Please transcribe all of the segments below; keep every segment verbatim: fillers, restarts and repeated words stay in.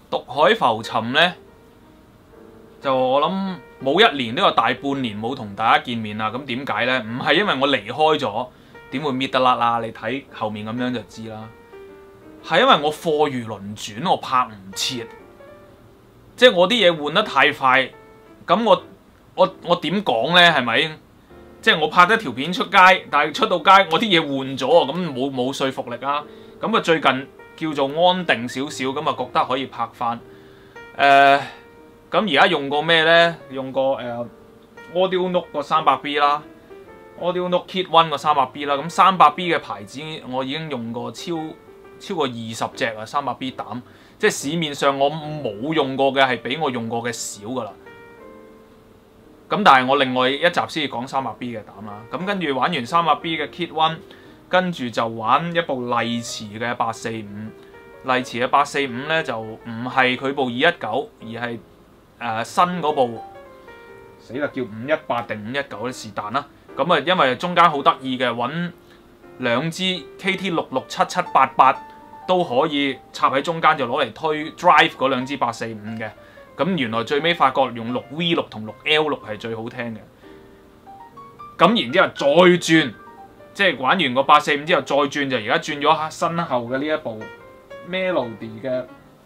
毒海浮沉呢，就我諗冇一年都有大半年冇同大家見面啦。咁點解呢？唔係因為我離開咗，點會搣得甩啦？你睇後面咁樣就知啦。係因為我貨如輪轉，我拍唔切，即係我啲嘢換得太快。咁我我我點講呢？係咪？即係我拍得條片出街，但係出到街我啲嘢換咗，咁冇冇說服力啊！咁啊最近叫做安定少少，咁啊覺得可以拍翻。誒咁而家用過咩呢？用過誒、呃、AudioNote 個三百 B 啦 ，AudioNote Kit One 個三百 B 啦。咁三百 B 嘅牌子我已經用過超超過二十隻啊，三百 B 膽。即係市面上我冇用過嘅係比我用過嘅少噶啦。咁但係我另外一集先至講三百 B 嘅膽啦。咁跟住玩完三百 B 嘅 Kit One， 跟住就玩一部麗馳嘅八四五。麗馳嘅八四五咧就唔係佢部二一九，而係誒、呃、新嗰部死啦，叫五一八定五一九咧是但啦。咁啊，因為中間好得意嘅，揾兩支 K T 六六七七八八都可以插喺中間，就攞嚟推 Drive 嗰兩支八四五嘅。咁原來最尾發覺用六 V 六同六 L 六係最好聽嘅。咁然之後再轉，即係玩完個八四五之後再轉，就而家轉咗身後嘅呢一部 Melody 嘅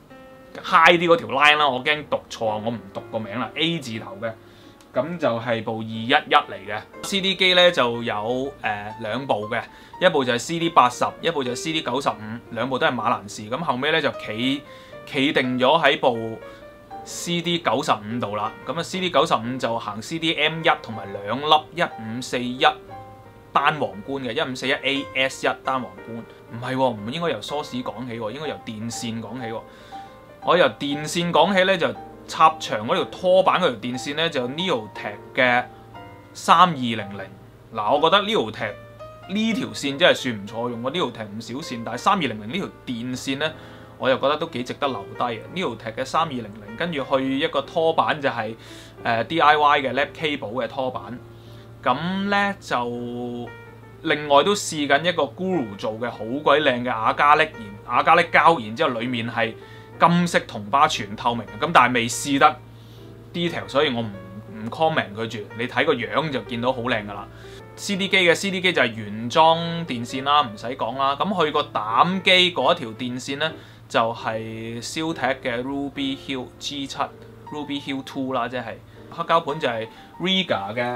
high 啲嗰條 line 啦。我驚讀錯，我唔讀個名啦 ，A 字頭嘅。咁就係部二一一嚟嘅 C D 機咧，就有誒、呃、兩部嘅，一部就係 C D 八十，一部就係 C D 九十五，兩部都係馬蘭士。咁後尾咧就企企定咗喺部 C D 九十五度啦。咁啊 C D 九十五就行 C D M 一同埋兩粒一五四一單皇冠嘅，一五四一 A S 一單皇冠。唔係喎，唔應該由 source 講起喎，應該由電線講起喎。我由電線講起咧就。插長嗰條拖板嗰條電線咧就 Neotech 嘅三二零零。嗱，我覺得 Neotech 呢條線真係算唔錯，用過 Neotech 唔少線，但係三二零零呢條電線咧，我又覺得都幾值得留低嘅。Neotech 嘅三二零零，跟住去一個拖板就係、是、誒、呃、D I Y 嘅 lap cable 嘅拖板。咁咧就另外都試緊一個 Guru 做嘅好鬼靚嘅亞加力然亞加力膠，然之後裡面係金色銅巴全透明嘅，咁但係未試得 detail， 所以我唔唔 comment 佢住。你睇個樣就見到好靚噶啦。C D 機嘅 C D 機就係原裝電線啦，唔使講啦。咁佢個膽機嗰一條電線咧，就係 Siltech 嘅 Ruby Hill G 七 Ruby Hill Two 啦，即係黑膠盤就係 Riga 嘅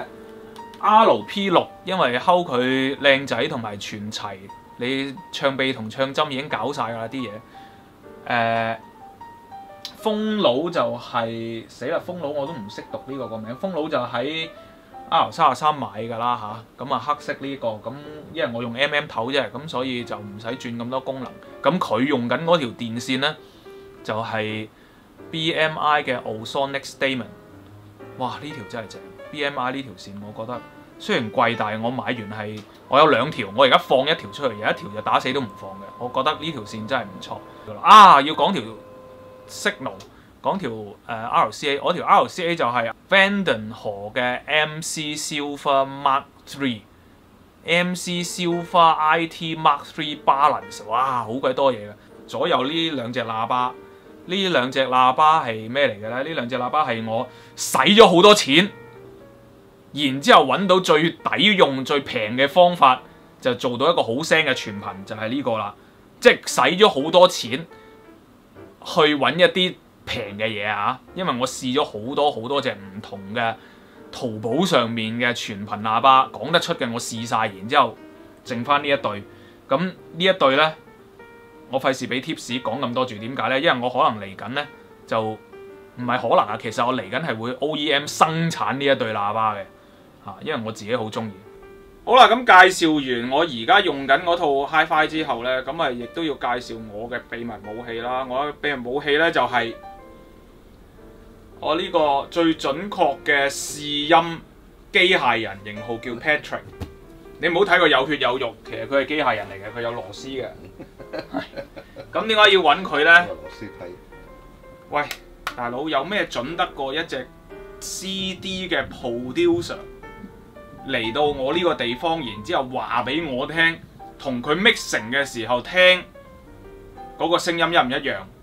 R P 六，因為睺佢靚仔同埋全齊，你唱臂同唱針已經搞晒㗎啦啲嘢。誒、呃。風佬就係、是、死啦！風佬我都唔識讀呢個個名。風佬就喺 R 三十三買㗎啦嚇，咁啊黑色呢、這個咁，因為我用 M M 頭啫，咁所以就唔使轉咁多功能。咁佢用緊嗰條電線咧，就係、是、B M I 嘅 Osonic Stamen。哇！呢條真係正 ，B M I 呢條線我覺得雖然貴，但係我買完係我有兩條，我而家放一條出嚟，有一條就打死都唔放嘅。我覺得呢條線真係唔錯。啊，要講條 Signal 講條誒 R C A， 我條 R C A 就係 Vanden 河嘅 M C Silver Mark Three，M C Silver I T Mark Three Balance， 哇，好鬼多嘢嘅。左右呢兩隻喇叭，呢兩隻喇叭係咩嚟嘅咧？呢兩隻喇叭係我使咗好多錢，然之後揾到最抵用、最平嘅方法，就做到一個好聲嘅全頻，就係呢個啦。即係使咗好多錢。去揾一啲平嘅嘢啊！因為我試咗好多好多隻唔同嘅淘寶上面嘅全頻喇叭，講得出嘅我試晒，然之後剩翻呢一對。咁呢一對呢，我費事俾 tips 講咁多住。點解呢？因為我可能嚟緊呢，就唔係可能啊，其實我嚟緊係會 O E M 生產呢一對喇叭嘅嚇，因為我自己好中意。好啦，咁介紹完我而家用緊嗰套 Hi-Fi 之後呢，咁啊亦都要介紹我嘅秘密武器啦。我嘅秘密武器呢，就係我呢個最準確嘅試音機械人，型號叫 Patrick。你唔好睇佢有血有肉，其實佢係機械人嚟嘅，佢有螺絲嘅。咁點解要揾佢呢？螺絲批。喂，大佬，有咩準得過一隻 C D 嘅 producer？嚟到我呢個地方，然之後話俾我聽，同佢 mixing 嘅時候聽嗰個聲音一唔一樣？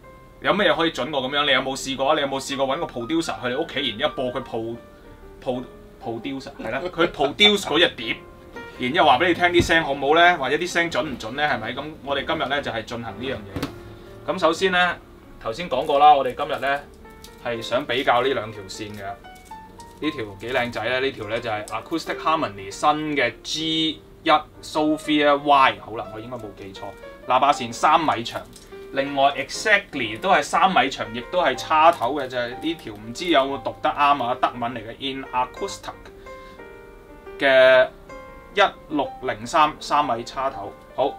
有咩嘢可以準過咁樣？你有冇試過啊？你有冇試過揾個 producer 去你屋企，然之後播佢 pro pro producer 係啦，佢 produce 嗰隻碟，然之後話俾你聽啲聲好唔好咧，或者啲聲準唔準咧？係咪？咁我哋今日咧就係、是、進行呢樣嘢。咁首先咧，頭先講過啦，我哋今日咧係想比較呢兩條線嘅。呢條幾靚仔咧，呢條咧就係 Acoustic Harmony 新嘅 G 一 Sophia Y， 好啦，我應該冇記錯。喇叭線三米長，另外 Exactly 都係三米長，亦都係叉頭嘅，就係呢條唔知有冇讀得啱啊？德文嚟嘅 In Acoustic 嘅一六零三三米叉頭。好，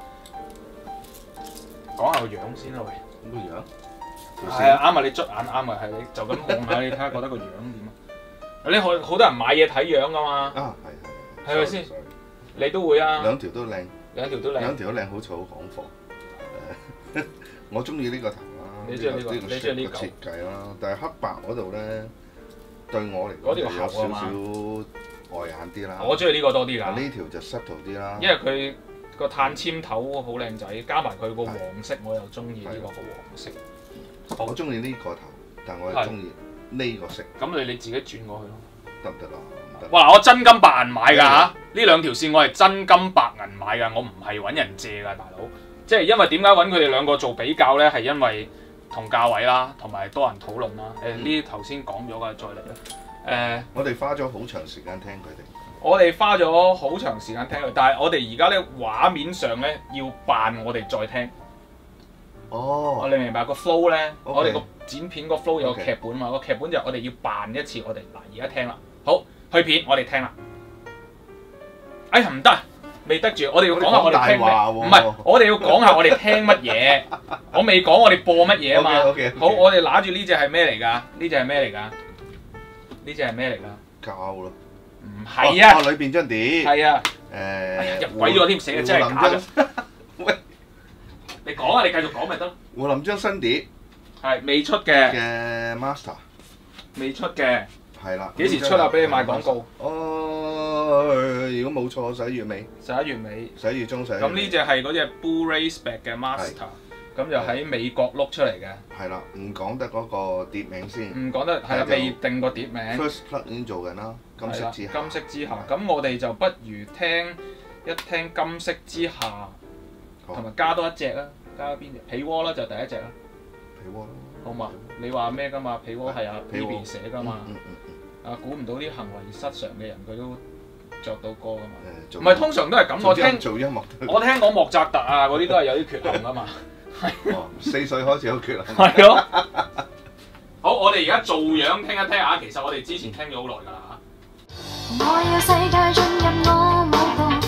講下個樣先啦，喂。 個樣？ 係啊，啱啊！你捽眼啱啊，係你就咁望下，你睇下覺得個樣點啊？你好好多人買嘢睇樣噶嘛？ 啊，係係。 係咪先？你都會啊？ 兩條都靚， 兩條都靚， 兩條都靚，好似好行貨。誒，我中意呢個頭啦， 你中意呢個？你中意呢個設計啦，但係黑白嗰度咧，對我嚟講有少少礙眼啲啦。 我中意呢個多啲㗎。 呢條就濕塗啲啦， 因為佢個碳纖頭好靚仔，加埋佢個黃色，我又中意呢個個黃色。 我中意呢個頭，但我係中意呢個色。 咁你你自己轉過去咯， 得唔得啊？唔得。 哇！我真金白銀買㗎嚇，呢兩條線我係真金白銀買㗎，我唔係揾人借㗎，大佬。即係因為點解揾佢哋兩個做比較咧？係因為同價位啦，同埋多人討論啦。誒呢啲頭先講咗㗎，再嚟啦。誒， 我哋花咗好長時間聽佢哋。 我哋花咗好長時間聽佢，但係我哋而家咧畫面上咧要扮我哋再聽。 哦， 我哋明白個 flow 咧， Okay. 我哋個剪片個 flow 有個劇本嘛，個劇本就係我哋要扮一次，我哋嗱而家聽啦，好去片我哋聽啦。哎呀唔得，未得住，我哋要講下我哋聽咩？唔係，我哋要講下我哋聽乜嘢。我未講我哋播乜嘢啊嘛。 Okay, okay, okay. 好，我哋揦住呢隻係咩嚟㗎？呢隻係咩嚟㗎？呢隻係咩嚟㗎？ 膠咯。 唔係啊。 哦，裏邊張碟。 係啊。 誒。 入鬼咗添，死啊！真係假嘅。 喂。 你講啊！你繼續講咪得。 胡林張新碟係未出嘅。 嘅 Master 未出嘅。 係啦。 幾時出啊？俾你賣廣告。 哦，如果冇錯，十一月尾。 十一月尾。 十一月中，十一月尾。 咁呢隻係嗰隻 Blu-ray Spec 嘅 Master，咁就喺美國碌出嚟嘅。係啦，唔講得嗰個碟名先。 唔講得係啦，未定個碟名。 First Plug 已經做緊啦，金色之下。 金色之下，咁我哋就不如聽一聽金色之下。同埋加多一隻啦，加邊隻？被窩啦，就第一隻啦。 被窩啦。 好嘛？你話咩㗎嘛？被窩係阿 Bibi 寫㗎嘛？ 嗯嗯嗯。 啊，估唔到啲行為失常嘅人，佢都着到歌㗎嘛？ 誒， 唔係通常都係咁，我聽做音樂。 我聽講莫扎特啊，嗰啲都係有啲缺陷㗎嘛。係。 哦，四歲開始有缺陷。 係咯。好，我哋而家做樣聽一聽下，其實我哋之前聽咗好耐㗎啦嚇。我要世界進入我舞步。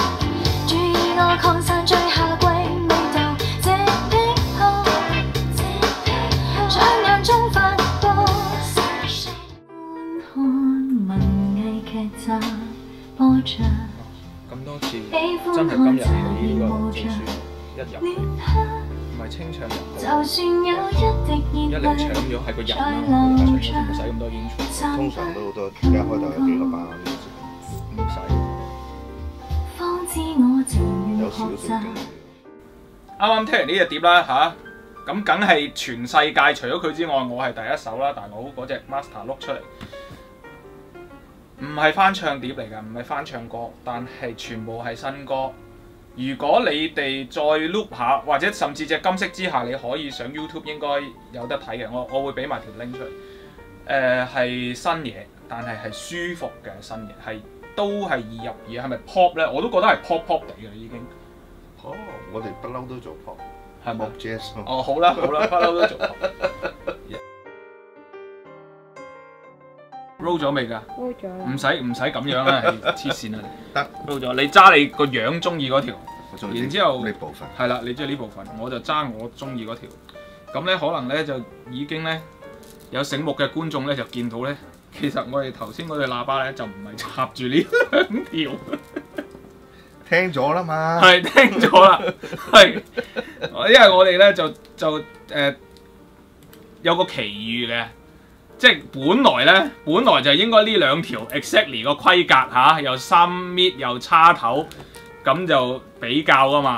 擴散最夏季味道，這癖好，雙眼中發光。看文藝劇集播着，咁多次真係今日起呢個做書一入，唔係清唱入，就算有一滴熱淚，一嚟搶咗係個人啦，唔使咁多演出， 通常都好多，而家開頭有幾個班， 唔使。 有少少勁。 啱啱聽完呢隻碟啦吓，咁梗係全世界除咗佢之外，我係第一首啦，大佬嗰隻 Master 碌出嚟，唔係翻唱碟嚟㗎，唔係翻唱歌，但係全部係新歌。如果你哋再碌下，或者甚至隻金色之下，你可以上 YouTube 應該有得睇嘅，我我會俾埋條 link 出嚟。誒、呃、係新嘢，但係係舒服嘅新嘢，係。都係易入耳，係咪 pop 咧？我都覺得係 pop pop 地嘅已經。 哦，我哋不嬲都做 pop， 係咪 jazz？ 哦，好啦好啦，不嬲都做 pop。roll 咗未㗎 ？roll 咗啦。 唔使唔使咁樣啦，黐線啊！ 得 roll 咗，你揸你個樣中意嗰條，然之後呢部分係啦，你中意呢部分，我就揸我中意嗰條。咁咧可能咧就已經咧有醒目嘅觀眾咧就見到咧。其實我哋頭先嗰對喇叭咧就唔係插住呢兩條， 聽咗啦嘛， 係聽咗啦，係，因為我哋咧就就誒、呃、有個奇遇嘅，即係本來咧本來就應該呢兩條 exactly 個規格嚇、啊，又三米又叉頭，咁就比較噶嘛。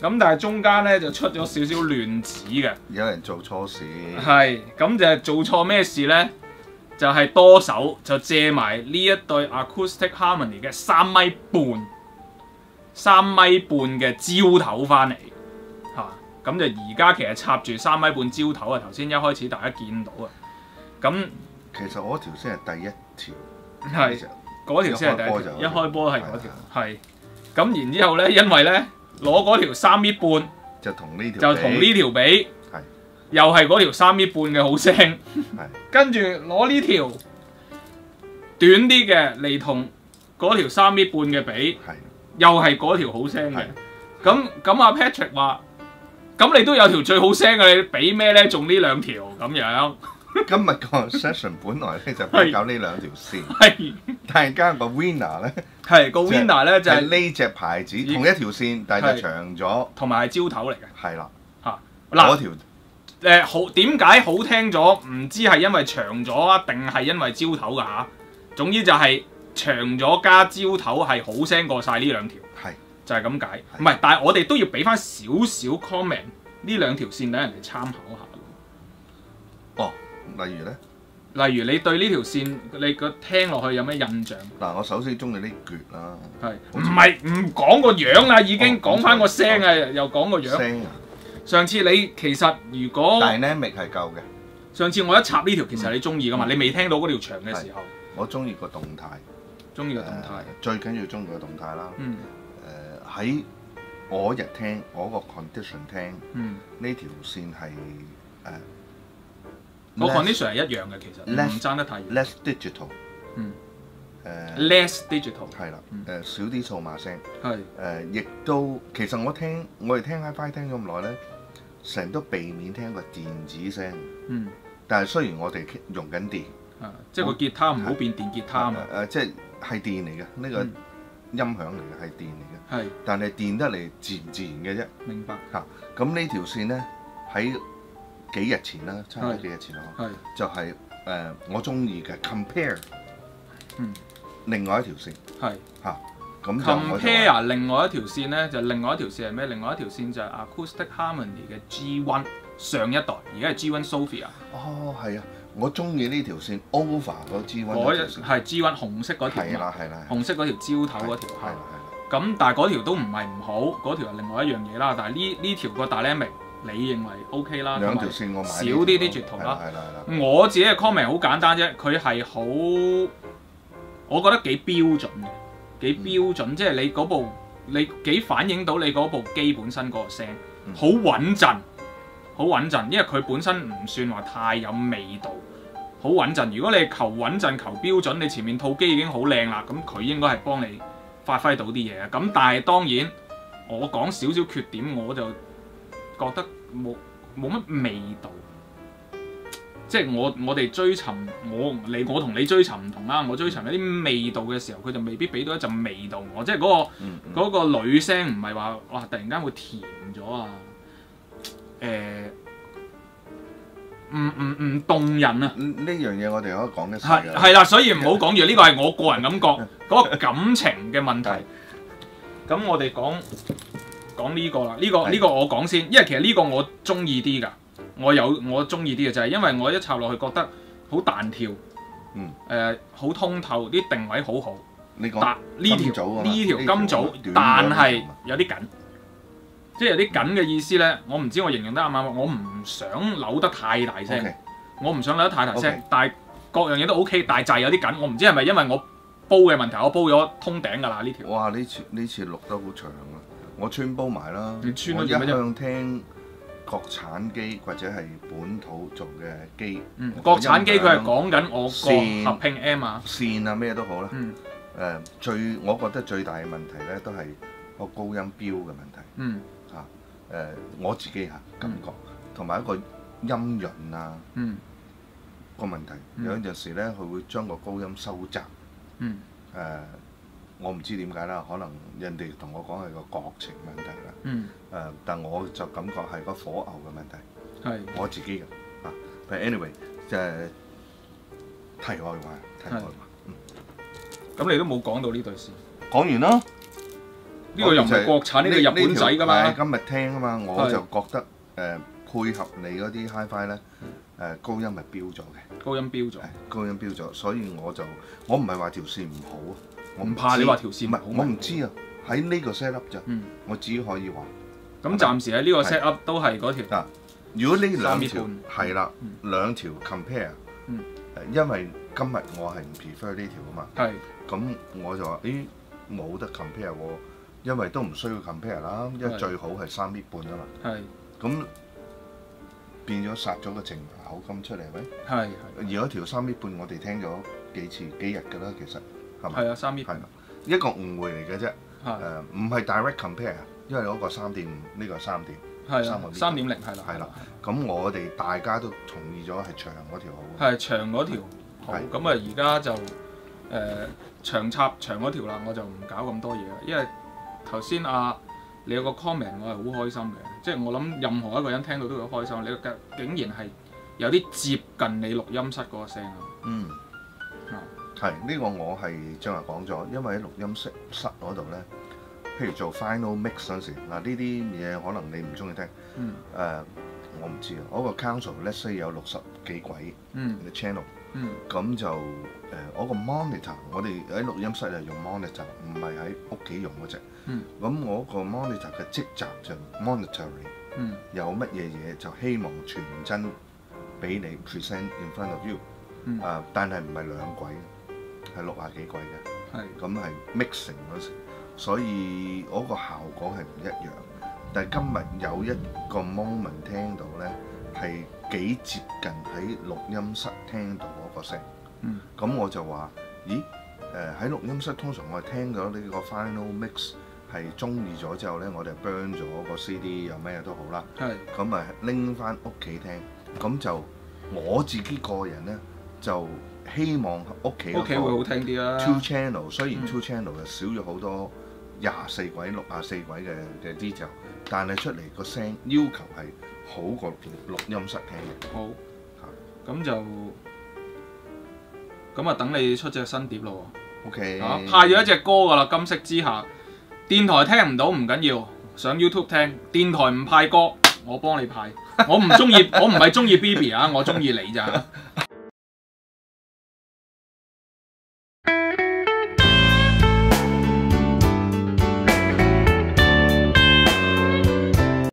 咁但係中間咧就出咗少少亂子嘅。 有人做錯事。 係，咁就係做錯咩事咧？就係、是、多手就借埋呢一對 Acoustic Harmony 嘅三米半、三米半嘅焦頭翻嚟嚇。咁就而家其實插住三米半焦頭啊！頭先一開始大家見到啊。咁其實我條先係第一條。 係。嗰條先係第一條，一開波係嗰條，係。咁然之後咧，因為咧攞嗰條三米半， 就同呢條就同呢條比， 係又係嗰條三米半嘅好聲， 係。 跟住攞呢條短啲嘅嚟同嗰條三米半嘅比， 係又係嗰條好聲嘅。咁咁阿 Patrick 話：咁你都有條最好聲嘅，你比咩咧？中呢兩條咁樣。 今日個 session 本來咧就比較呢兩條線， 係， 但係加個 winner 咧， 係個 winner 咧就係呢隻牌子同一條線，但係就長咗， 同埋係焦頭嚟嘅。 係啦， 嚇嗱，嗰條誒好點解好聽咗？唔知係因為長咗啊，定係因為焦頭㗎嚇？總之就係長咗加焦頭係好聲過晒呢兩條， 係就係咁解。唔係，但係我哋都要俾翻少少 comment，呢兩條線等人哋參考下。 哦。例如咧， 例如你對呢條線，你個聽落去有咩印象？ 嗱，我首先中意呢橛啦， 係唔係唔講個樣啦？已經講翻個聲啊，又講個樣。 聲啊！ 上次你其實如果 dynamic 係夠嘅。 上次我一插呢條，其實你中意噶嘛？你未聽到嗰條長嘅時候， 我中意個動態， 中意個動態， 最緊要中意個動態啦。 嗯。 誒喺我日聽，我個 condition 聽， 嗯， 呢條線係誒。 個 condition 係一樣嘅，其實唔爭得太遠。 Less digital， 嗯， 誒 less digital 係啦，誒少啲數碼聲， 係誒亦都其實我聽我哋聽 Hi-Fi 聽咁耐咧，成日都避免聽個電子聲， 嗯， 但係雖然我哋用緊電， 啊，即係個吉他唔好變電吉他啊嘛， 誒即係係電嚟嘅，呢個音響嚟嘅係電嚟嘅， 係，但係電得嚟自唔自然嘅啫， 明白嚇。咁呢條線咧喺幾日前啦，差唔多幾日前咯，就係、是、誒、呃、我中意嘅 compare， 嗯， 另外一條線，係嚇，咁 compare 另外一條線咧，就另外一條線係咩？另外一條線就係 Acoustic Harmony 嘅 G 一 上一代，而家係 G 一 Sophia。哦， 係啊，我中意呢條線 over 嗰 G 一， 嗰係 G 一紅色嗰條， 係啦係啦， 紅色嗰條焦頭嗰條， 係啦係啦。 咁但係嗰條都唔係唔好，嗰條係另外一樣嘢啦。但係呢呢條個 dynamic。你認為 OK 啦， 兩條線我買少啲 digital 啦。 係啦係啦。 我自己嘅 comment 好簡單啫，佢係好，我覺得幾標準嘅，幾標準，嗯、即係你嗰部你幾反映到你嗰部機本身嗰個聲，好、嗯、穩陣，好穩陣，因為佢本身唔算話太有味道，好穩陣。如果你求穩陣求標準，你前面套機已經好靚啦，咁佢應該係幫你發揮到啲嘢嘅。咁但係當然，我講少少缺點我就。覺得冇冇乜味道，即係我我哋追尋我你我同你追尋唔同啦。我追尋一啲味道嘅時候，佢就未必俾到一陣味道我。即係嗰、嗰個嗰、嗯嗯嗰個女聲唔係話哇突然間會甜咗啊，誒唔唔唔動人啊！ 呢樣嘢我哋可以講一係係啦，所以唔好講住呢個係我個人感覺嗰個感情嘅問題。咁我哋講。講呢個啦，呢、呢個呢、呢個我講先，因為其實呢個我中意啲㗎，我有我中意啲嘅就係因為我一插落去覺得好彈跳，嗯，誒好、呃、通透，啲定位好好。 你講呢條呢條金組，但係有啲緊，即係有啲緊嘅意思咧，我唔知我形容得啱唔啱，我唔想扭得太大聲，okay. 我唔想扭得太大聲，okay. 但係各樣嘢都 OK， 但係就係有啲緊，我唔知係咪因為我煲嘅問題，我煲咗通頂㗎啦呢條。哇！ 呢次呢次錄得好長啊！我穿煲埋啦， 你穿我一向聽國產機或者係本土做嘅機。嗯， 國產機佢係講緊我個合拼 M 啊， 線啊咩都好啦。 嗯。 誒、呃，最我覺得最大嘅問題咧，都係個高音標嘅問題。 嗯。 嚇、啊，誒、呃、我自己嚇感覺，同、嗯、埋一個音潤啊。嗯。個問題、嗯、有陣時咧，佢會將個高音收窄。嗯。誒、呃。我唔知點解啦，可能人哋同我講係個國情問題啦。嗯。誒、呃，但我就感覺係個火牛嘅問題。係。我自己嘅。啊，但 anyway，就係題外話，題外話。嗯。咁你都冇講到呢對線。講完啦。 呢個又唔係國產，呢個日本仔㗎嘛。 今日聽啊嘛，我就覺得誒配合你嗰啲 HiFi 咧，誒高音係標咗嘅。 高音標咗。 高音標咗，所以我就我唔係話條線唔好啊，我唔怕你話條線唔係，我唔知啊。喺呢個 set up 咋，我只可以話。 咁暫時喺呢個 set up 都係嗰條。 嗱，如果呢兩條係啦，兩條 compare，誒，因為今日我係唔 prefer 呢條啊嘛。係。咁我就話，誒，冇得 compare 喎，因為都唔需要 compare 啦，因為最好係三米半啊嘛。係。咁變咗殺咗個情口感出嚟咪？係。而嗰條三米半，我哋聽咗幾次幾日㗎啦，其實係咪？係啊，三米半。係一個誤會嚟嘅啫。誒，唔係 direct compare，因為嗰個三點五，呢個三點，係啊，三點零係啦，係啦。咁我哋大家都同意咗係長嗰條好。係長嗰條好。咁啊，而家就誒長插長嗰條啦，我就唔搞咁多嘢啦。因為頭先啊，你有個 comment 我係好開心嘅，即係我諗任何一個人聽到都會開心。你竟然係有啲接近你錄音室嗰個聲啊！嗯。係呢個我係正話講咗，因為喺錄音室室嗰度咧，譬如做 final mix 嗰陣時，嗱呢啲嘢可能你唔中意聽，誒、嗯呃、我唔知啊。我個 console let's say 有六十幾軌嘅 channel，咁就誒我個 monitor，我哋喺錄音室係用 monitor，唔係喺屋企用嗰隻。咁、嗯、我個 monitor 嘅職責就 monitoring，、嗯、有乜嘢嘢就希望傳真俾你 present in front of you，誒、嗯呃、但係唔係兩軌。係六廿幾軌嘅，咁係 mixing 嗰時，所以嗰個效果係唔一樣。但係今日有一個 moment 聽到咧，係幾接近喺錄音室聽到嗰個聲。咁、嗯、我就話：咦？誒、呃、喺錄音室通常我係聽到呢個 final mix 係中意咗之後咧，我哋 burn 咗個 C D 又咩都好啦。咁咪拎翻屋企聽。咁就我自己個人咧就。希望屋企屋企會好聽啲啦。Two channel 雖然 two channel 就少咗好多廿四軌、六廿四軌嘅嘅 detail， 但係出嚟個聲要求係好過錄音室聽嘅。好，咁就咁啊！等你出隻新碟咯喎。OK。啊，派咗一隻歌㗎啦，《金色之下》。電台聽唔到唔緊要，上 YouTube 聽。電台唔派歌，我幫你派。我唔中意，我唔係中意 B B 啊，我中意你咋。